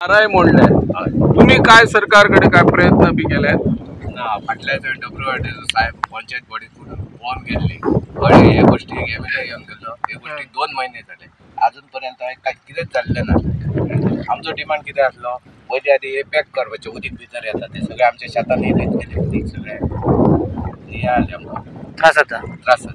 नाराय मोडले तुम्ही काय सरकारकडे काय प्रयत्न बी केले ना फाटल्या WRD साहेब पंचायत बॉडीतून फोन केल्ली आणि हे गोष्टी घेऊन गेलो हे गोष्टी 2 महिने झाले अजूनपर्यंत काय कितेंच जाल्लें ना। आमचो डिमांड कितें आसलो पयलीं आधी हे पॅक करपाचें उदीक भितर येता ते सगळे आमच्या शेतान येयलेत गेले उदीक सगळे हे आले आमकां त्रास जाता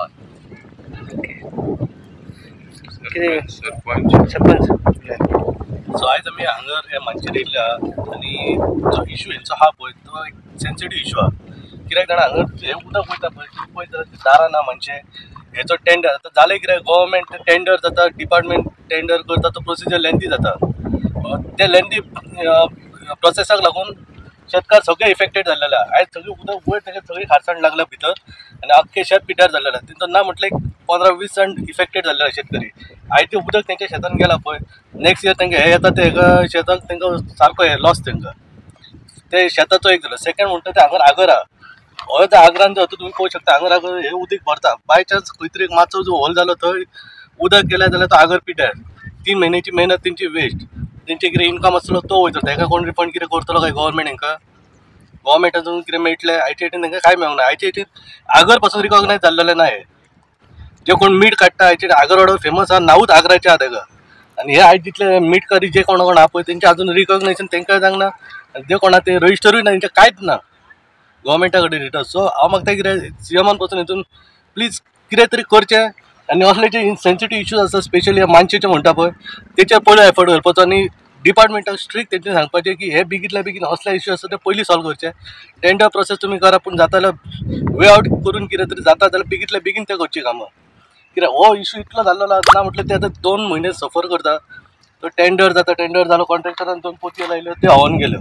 हय सरपंच सो आयज आमी हांगर हे मंचेर येयल्या आनी जो इशू हेंचो हा पळय तो एक सेन्सिटीव इशू हा। कित्याक जाणा हांगर हे उदक वयता पळय ती पळयत जाल्यार दारां ना म्हणजे हेचो टेंडर आतां जालें कित्याक गव्हर्मेंट टेंडर जाता डिपार्टमेंट टेंडर करता तो प्रोसिजर लेंथी जाता ते लेंथी प्रोसेसाक लागून शेतकार सगळे इफेक्टेड जाल्लेले आहा। आयज सगळें उदक वयर तेका सगळी खारसाण लागल्या भितर आनी आख्खे शेत पिड्ड्यार जाल्लेलें आहा। तेंचो ना म्हटल्यार 15-20 जाण इफेक्टेड जाल्ले शेतकरी आयज ते उदक तेंच्या शेतान गेला पळय नेक्स्ट इयर तेंका हे येता ते शेताक तेंका सारको हे लॉस तेंका ते शेताचो एक जालो। सेकंड म्हणटा ते हांगर आगर आहा हो त्या आगरान जो तुम्ही पळोवंक शकता हांगर आगर हे उदीक भरता बाय चान्स खंय तरी मातसो जो होल जालो थंय उदक गेलें जाल्यार तो आगर पिड्ड्यार 3 म्हयन्याची मेहनत तेंची वेस्ट तेंचे कितें इनकम आसलो तो वयता तेका कोण रिफंड कितें करतलो काय गव्हर्मेंट हेंका गव्हर्मेंटातून कितें मेळटलें आयटीआयटीन तेंका काय मेळूंक ना। आयटीआयटीन आगर पासून रिकॉग्नायज जाल्लेलें ना हे जे कोण मीठ काडटा आयटीआय आगरवाडो फेमस आहा नांवूच आगराचें आहा तेका आनी हे आयज जितले मीठ करी जे कोण आहा पळय तेंचे अजून रिकॉग्नेशन तेंकां जावंक ना जे कोणा ते रजिस्टरूय ना तेंचे कांयच ना गव्हर्मेंटा कडेन रिटर्न। सो हांव मागता कितें सीएमान पासून हितून प्लीज कितें तरी करचें आनी असले जे सेन्सिटीव इश्यूज आसा स्पेशली मानशेचे म्हणटा पळय तेचेर पयलीं एफर्ट घालपाचो आनी डिपार्टमेंटाक स्ट्रिक्ट तेंचे सांगपाचें की हे बेगींतल्या बेगीन असले इश्यू आसा ते पयलीं सॉल्व करचे। टेंडर प्रोसेस तुमी करा पूण जाता जाल्यार वे आउट करून कितें तरी जाता जाल्यार बेगींतल्या बेगीन ते करची कामां कित्याक हो इश्यू इतलो जाल्लो ना म्हटल्यार ते आतां 2 म्हयने सफर करता तो टेंडर जालो कॉन्ट्रॅक्टरान 2 पोतयो लायल्यो ते व्हांवून गेल्यो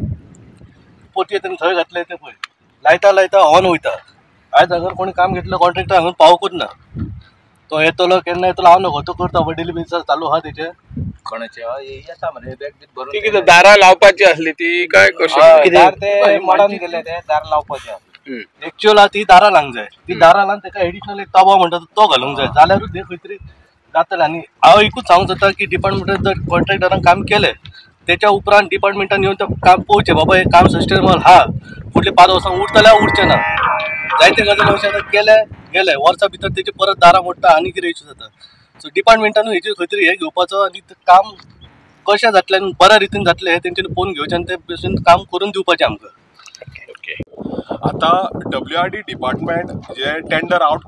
पोतयो तेणें थंय घातले ते पळय लायता व्हांवून वयता। आयज हांगर कोणी काम घेतलं कॉन्ट्रॅक्टर हांगा पावूंकूच ना तो येतलो केन्ना येतलो हांव नको तो करता डेली बेसिसार चालू आहा तेचे कोणाचे येता मरे बॅग बीग भरून ती कितें दारां लावपाची आसली ती काय कशें दार ते मॉडर्न गेले ते दार लावपाचे एक्चुअल ती दारां लावंक जाय ती दारां लावन तेका एडिशनल एक तबो म्हणटा तो घालूंक जाय जाल्यारूच हे खंय तरी जातलें। आनी हांव एकूच सांगूंक सोदता की डिपार्टमेंटान जर कॉन्ट्रॅक्टरान काम केलें तेच्या उपरांत डिपार्टमेंटान येवन तें काम पळोवचें बाबा हे काम सस्टेनेबल हा फुडलीं 5 वर्सां उरतल्यार उरचें ना जायते गजाली अशें आतां गेले वर्सां भितर तेची परत दारां मोडटा आनी कितें इश्यू जाता। सो डिपार्टमेंटानूय हेचेर खंय तरी हे घेवपाचो आनी तें काम कशें जातलें आनी बऱ्या रितीन जातलें हें तेंच्यांनी पळोवन घेवचें आनी ते भशेन काम करून दिवपाचें आमकां। आता WRD डिपार्टमेंट जे टेंडर आउट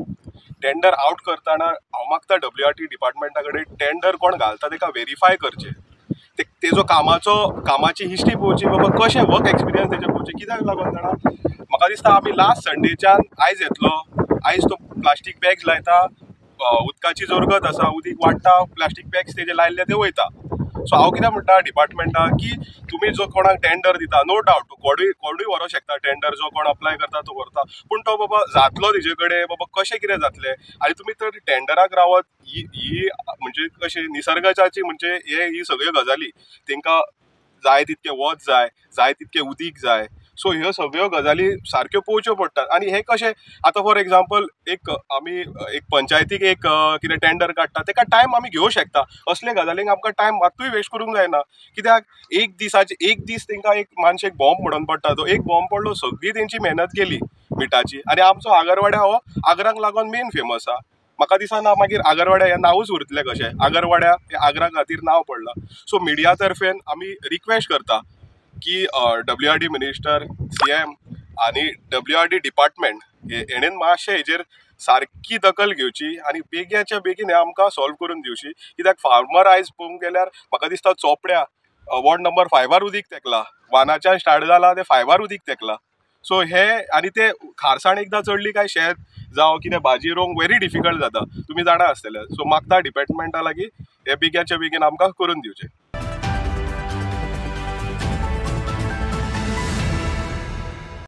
करताना हांव मागता WRD डिपार्टमेंटा कडेन टेंडर कोण घालता तेका व्हेरीफाय करचें तेजो कामाची हिस्ट्री पळोवची बाबा कशें वर्क एक्सपिरियन्स तेजें पळोवचें कित्याक लागून जाणा म्हाका दिसता आमी लास्ट संडेच्यान आयज येतलो आयज तो प्लास्टीक बॅग्स लायता उदकाची जरगत आसा उदीक वाडटा प्लास्टीक बॅग्स तेजे लायल्ले ते वयता। सो हांव कितें म्हणटा डिपार्टमेंटाक की तुमी जो कोणाक टेंडर दिता नो डावट कोणूय व्हरोंक शकता टेंडर जो कोण अप्लाय करता तो करता पूण तो बाबा जातलो तेजे कडेन बाबा कशें कितें जातलें आनी तुमी तर टेंडराक रावत ही म्हणजे कशें निसर्गाची म्हणजे ही सगळ्यो गजाली तेंकां जाय तितकें वत जाय तितकें उदीक जाय सो ह्यो सगळ्यो गजाली सारक्यो पळोवच्यो पडटात। आनी हे कशें आतां फॉर एग्जाम्पल आमी एक पंचायतीक कितें टेंडर काडटा तेका टायम आमी घेवंक शकता असले गजालींक आमकां टायम मात्तूय वेस्ट करूंक जायना कित्याक एक दीस तेंकां एक मानशेक बॉम्ब म्हणून पडटा तो एक बॉम्ब पडलो सगळी तेंची मेहनत गेली मिठाची आनी आमचो आगरवाड्या हो आगराक लागून मेन फेमस आहा म्हाका दिसना मागीर आगरवाड्या हें नांवूच उरतलें कशें आगरवाड्या हें आगरा खातीर नांव पडलां। सो मिडिया तर्फेन आमी रिक्वेस्ट करता की WRD मिनिस्टर CM आनी WRD डिपार्टमेंट हेणेन मातशें हेजेर सारकी दखल घेवची आनी बेगीनच्या बेगीन हें आमकां सॉल्व करून दिवची कित्याक फार्मर आयज पळोवंक गेल्यार म्हाका दिसता चोपड्या वॉर्ड नंबर 5 उदीक तेकलां वानाच्यान स्टार्ट जाला ते 5 उदीक तेकलां। सो हे आनी ते खारसाण एकदां चडली काय शेत जावं कितें भाजी रोवंक व्हेरी डिफिकल्ट जाता तुमी जाणा आसतले। सो मागता डिपार्टमेंटा लागीं हे बेगीनच्या बेगीन आमकां करून दिवचें।